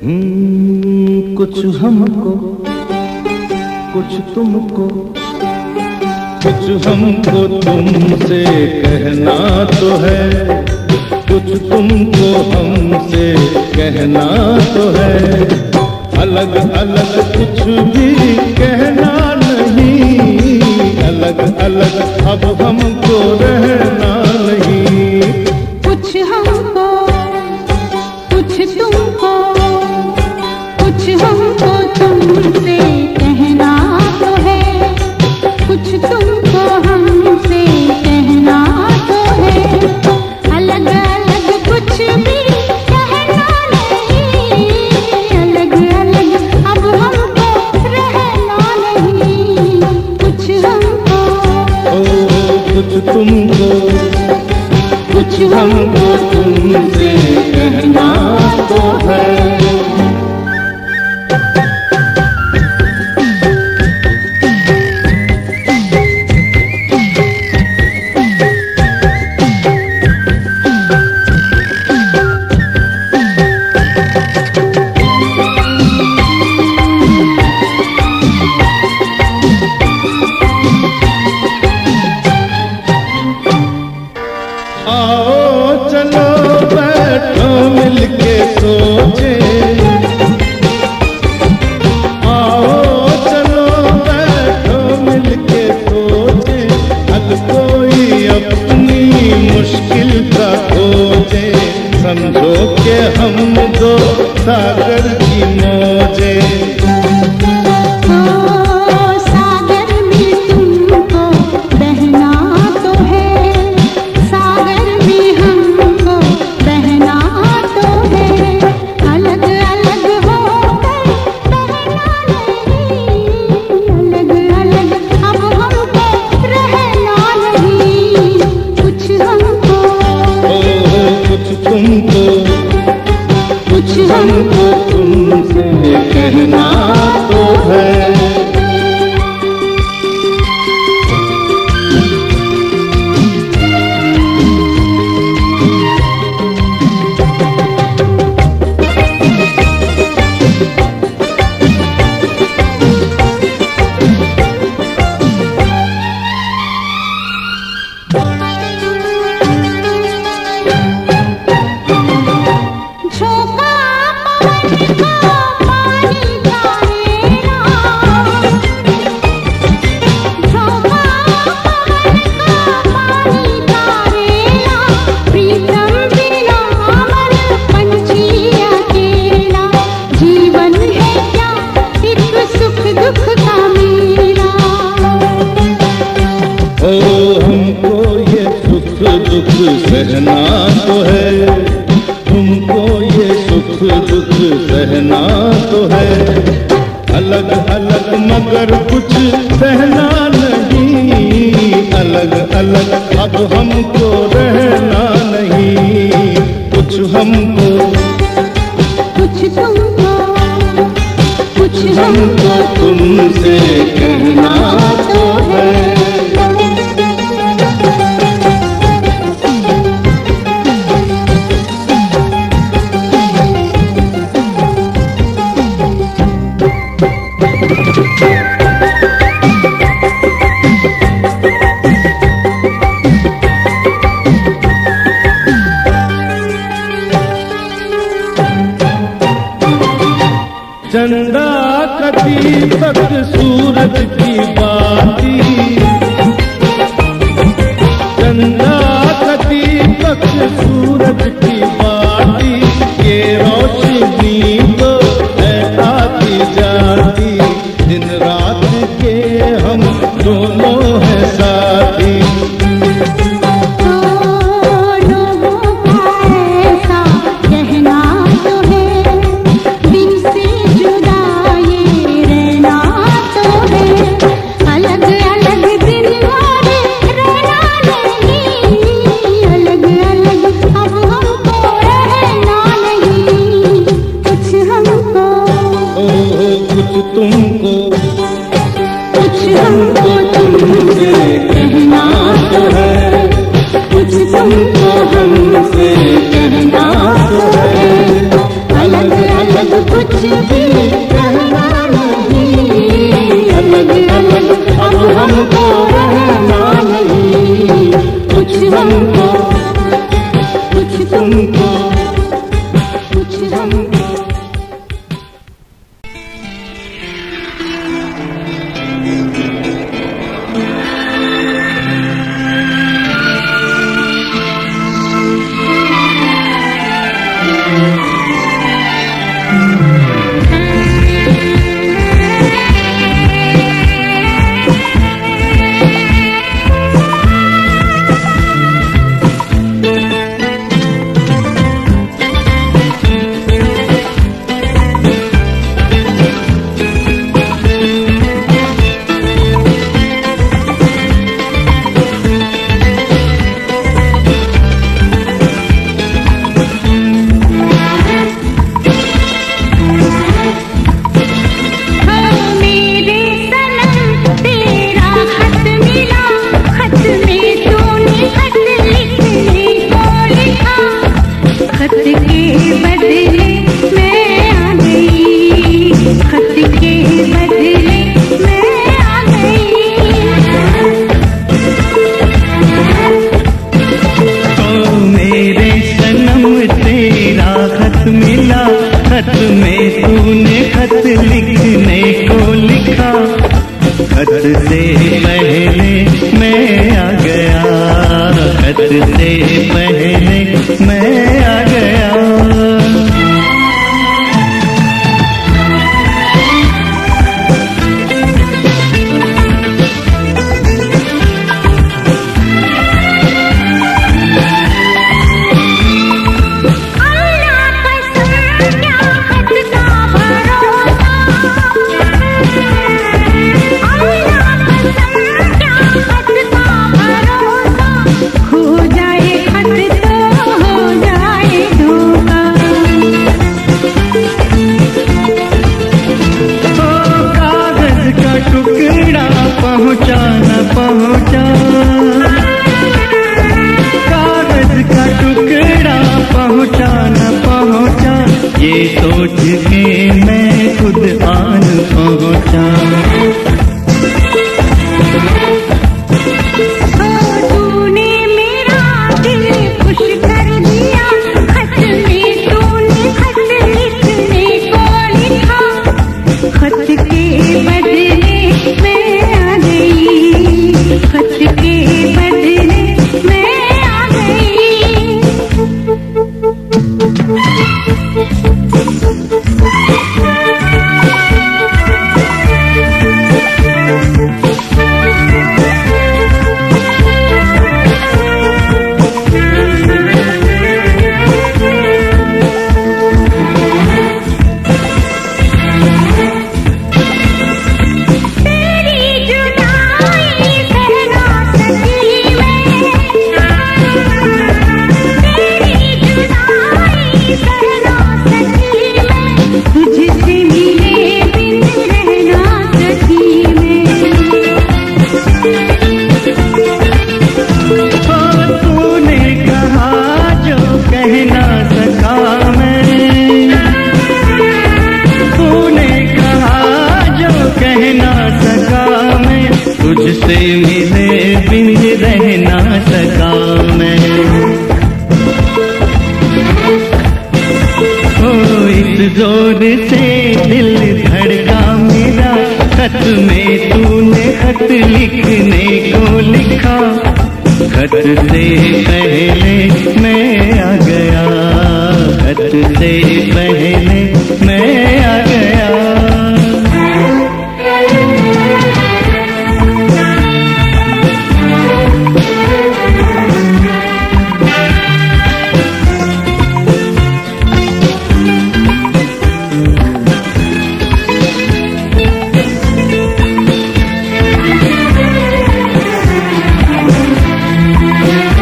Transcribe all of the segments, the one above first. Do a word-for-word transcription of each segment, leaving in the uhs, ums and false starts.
हम्म, कुछ हमको कुछ तुमको, कुछ हमको तुमसे कहना तो है, कुछ तुमको हमसे कहना तो है। अलग अलग कुछ भी कहना नहीं, अलग अलग अब हमको रहना नहीं। कुछ हमको कुछ तुमको, कुछ हमको तुमसे कहना तो है, कुछ तुमको हमसे कहना तो है। अलग अलग कुछ भी कहना नहीं, अलग अलग अब हमको रहना नहीं। कुछ हमको ओ कुछ तुमको, कुछ हमको तुमसे कहना तो है। आओ चलो बैठो मिलके सोचे, आओ चलो बैठो मिलके सोचे। हल कोई अपनी मुश्किल का खोजे, समझो के हम दो सागर की मौजे। तुमको कुछ हमको तुमसे कहना तो है। दुख सहना तो है, तुमको ये सुख दुख सहना तो है। अलग अलग मगर कुछ सहना नहीं, अलग अलग अब हमको रहना नहीं। कुछ हमको कुछ तुमको, कुछ हमको तुमसे कहना तो है। चंदा का दीपक सूरज की बाती, चंदा का दीपक सूरज की बाती। ये रोशनी तो है आती जाती, दिन रात के हम दोनों हैं साथी। तुमको कुछ हमको तुमसे कहना तो है, कुछ तुमको हमसे कहना तो है। अलग अलग कुछ भी कहना नहीं, अलग अलग अब हमको रहना नहीं। कुछ हमको कुछ तुमको कुछ हमको।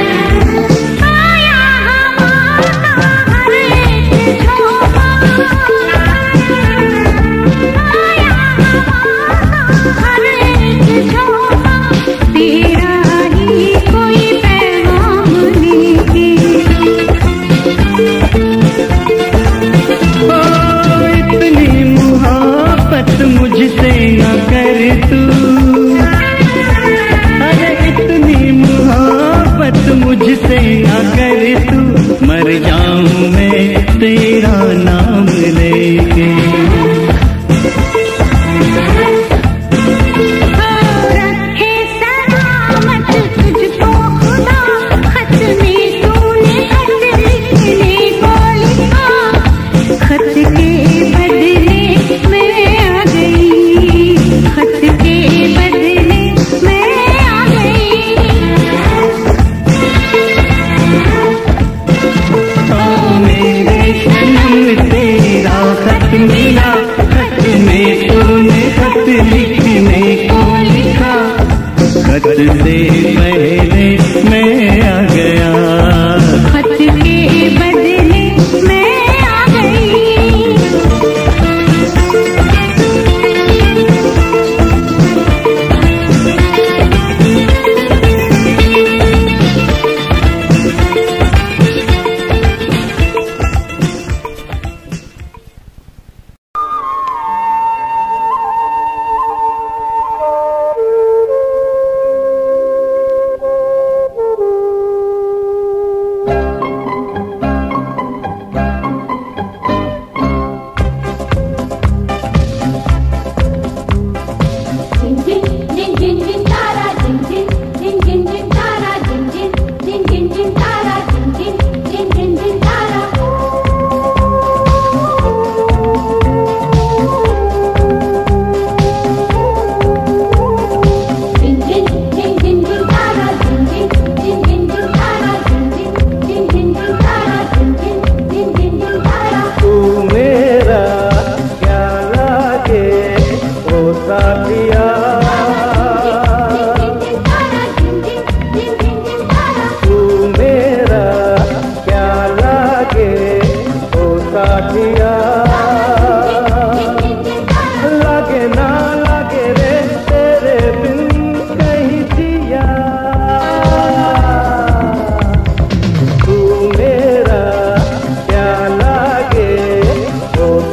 आया हमारा हर एक झोंका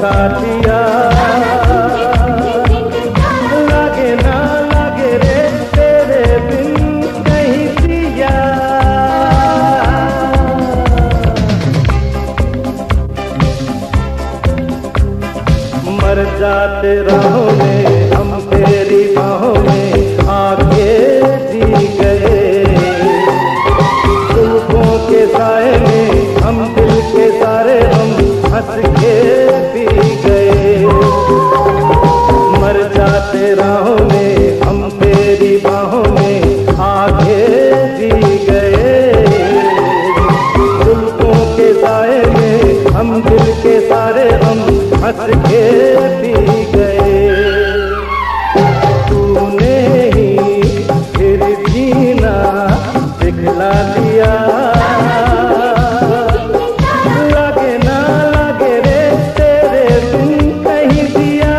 साथिया लागे ना लागे रे तेरे बिन कहीं दिया। मर जाते राहों में हम तेरी बाहों में आके जी गए। जुल्फों के साए में हम दिल के सारे हम हंस के पी गए। मर जाते राहों में हम तेरी बाहों में आके जी गए। जुल्फों के साए में हम दिल के सारे हम हंस के पी गए। तूने ही फिर जीना दिखला दिया। लागे ना लागे रे तेरे बिन कहीं दिया।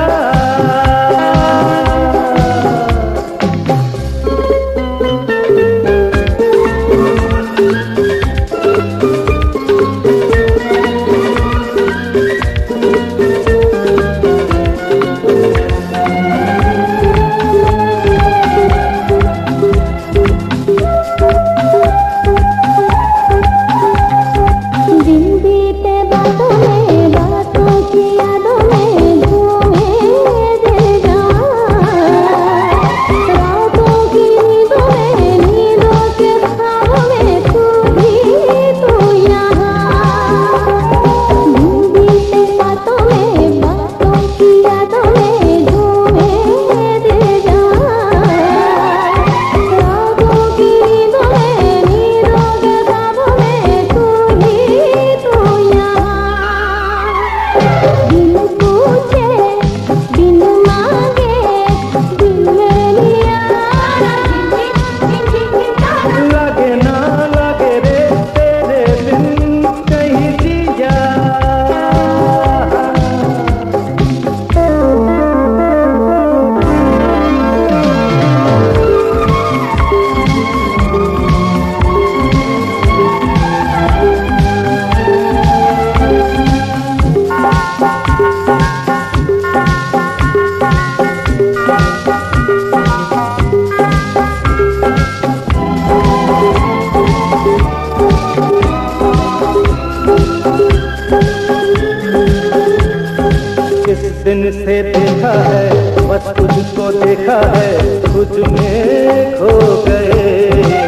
दिन से देखा है बस तुझको देखा है तुझ में खो गए।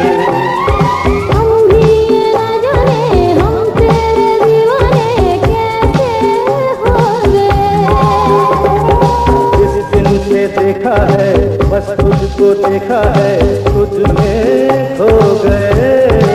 हम भी न जाने हम तेरे दीवाने कैसे हो गए। जिस दिन से देखा है बस तुझको देखा है तुझ में खो गए।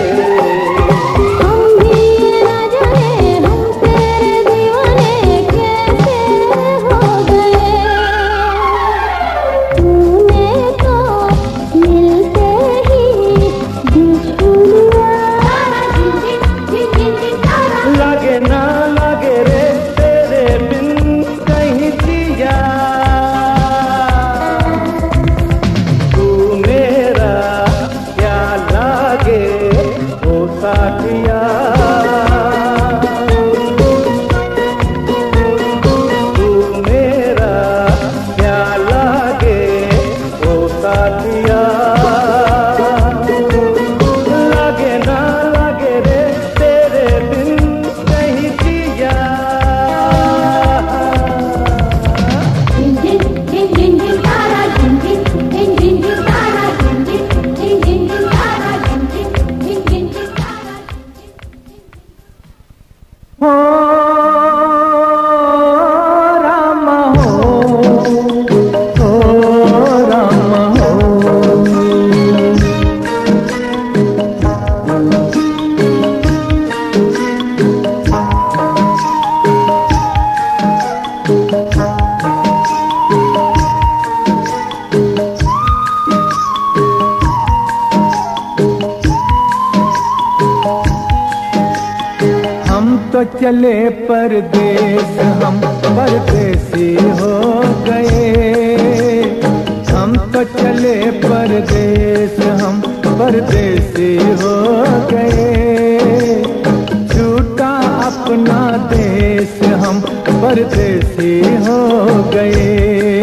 तो चले परदेस हम परदेसी हो गए। हम तो चले परदेस हम परदेसी हो गए। छूटा अपना देश हम परदेसी हो गए।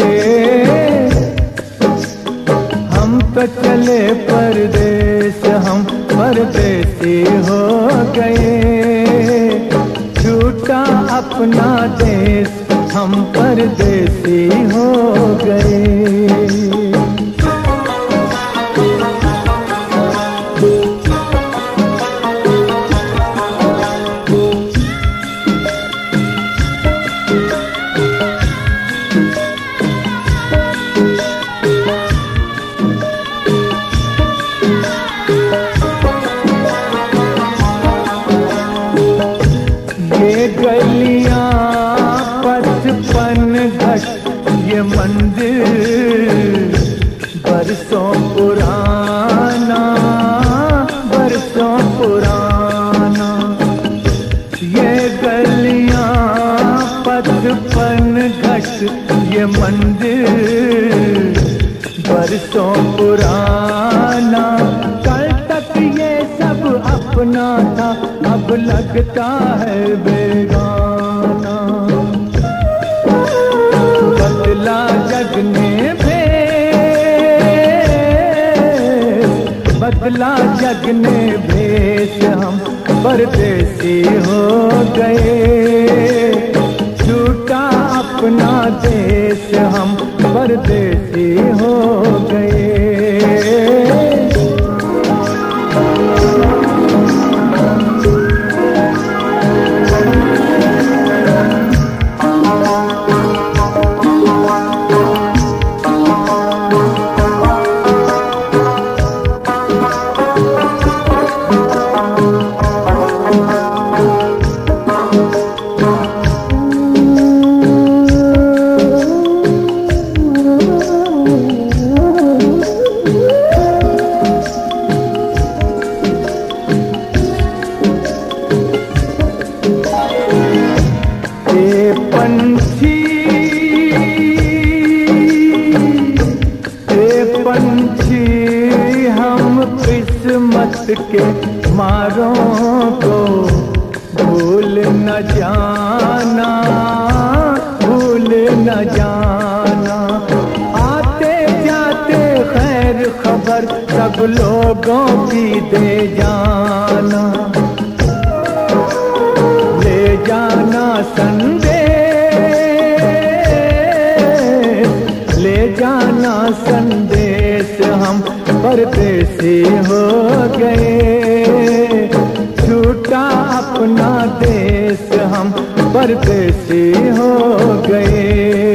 हम तो चले परदेस, हम परदेसी हो गए। छूटा अपना देश, हम परदेसी हो गए। ये गलियां पचपन घट, ये मंदिर बरसों पुराना, बरसों पुराना। ये गलियां पचपन घट, ये मंदिर बरसों पुराना। कल तक ये सब अपना था, अब लगता है बेगाना। बदला जग ने भेष, बदला जग ने भेष, हम परदेसी हो गए। छूटा अपना देश, हम परदेसी हो गए। पंछी ए पंछी, हम किस्मत के मारों को भूल न जाना, भूल न जाना। आते जाते खैर खबर सब लोगों की दे जाना, ले जाना संदेश, ले जाना संदेश। हम परदेसी हो गए। छूटा अपना देश, हम परदेसी हो गए।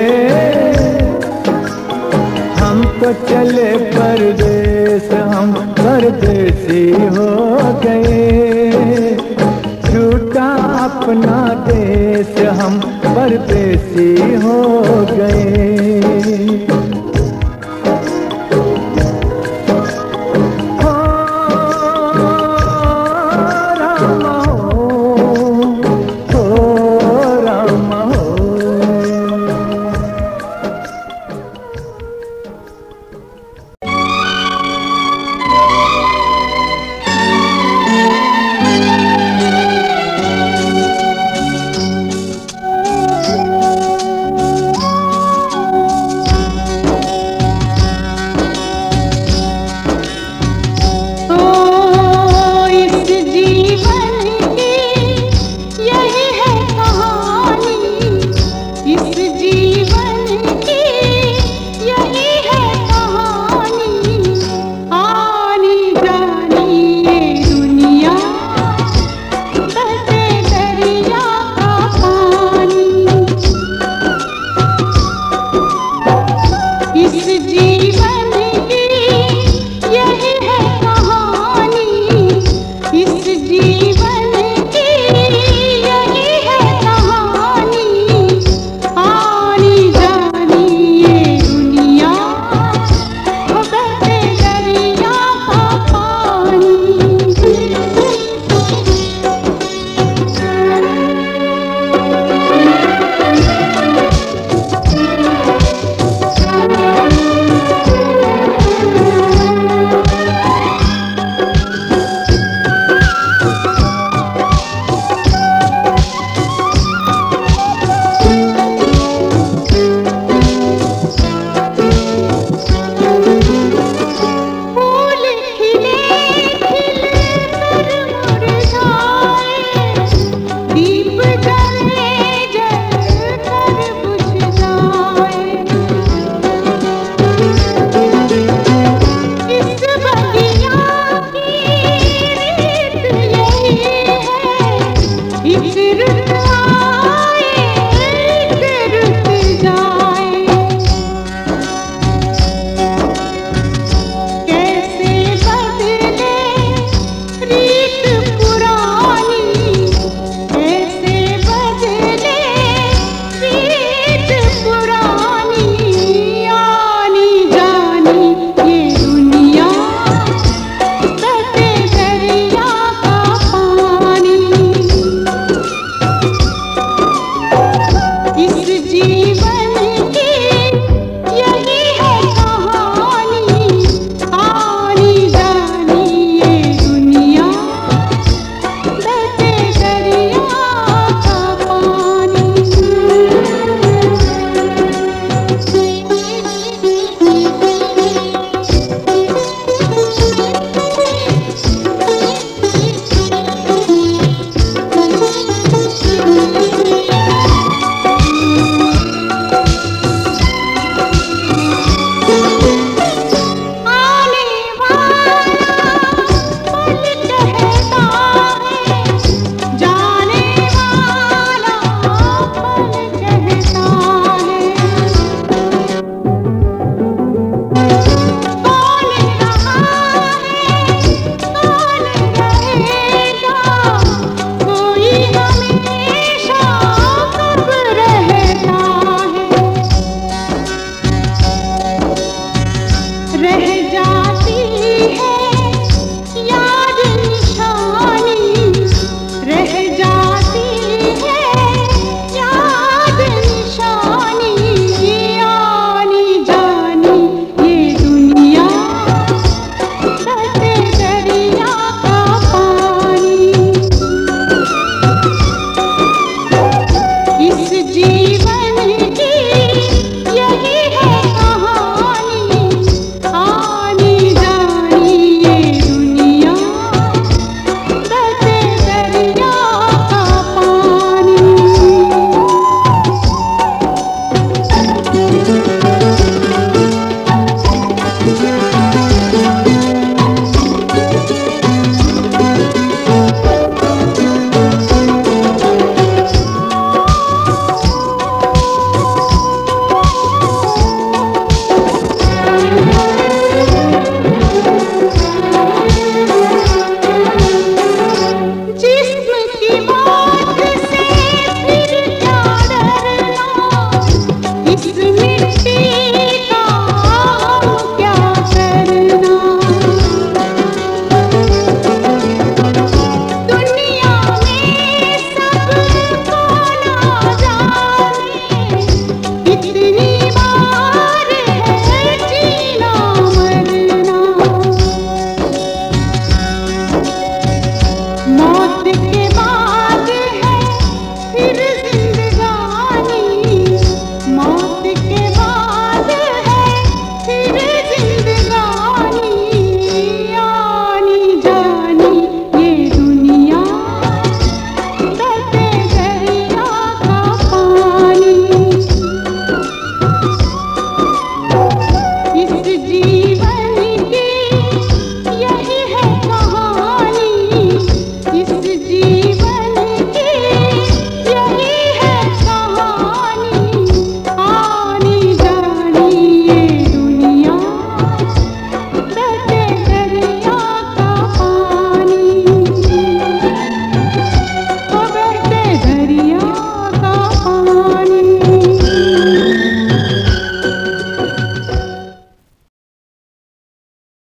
हम तो चले परदेस, हम परदेसी हो गए। छूटा अपना देश, हम परदेसी हो गए।